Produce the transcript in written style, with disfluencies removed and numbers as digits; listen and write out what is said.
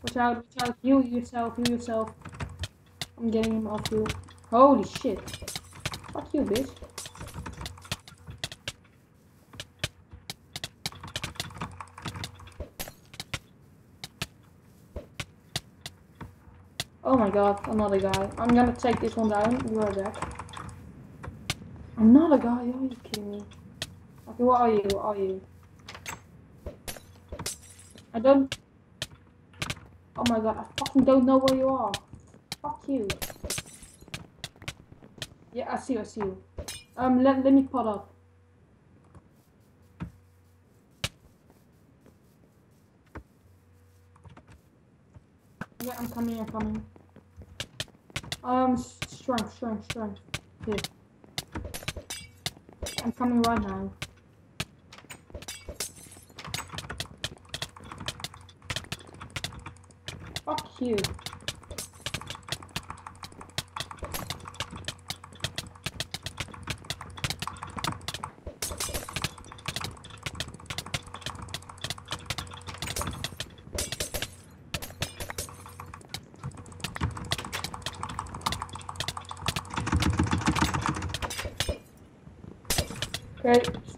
Watch out. Heal yourself. I'm getting him off you. Holy shit. Fuck you, bitch. Oh my god, another guy. I'm gonna take this one down. Be right back. Another guy? Are you kidding me? Okay, what are you? I don't... Oh my god, I fucking don't know where you are. Fuck you. Yeah, I see you. Let me pot up. Yeah, I'm coming. Strength. Here. I'm coming right now. Fuck you. Okay,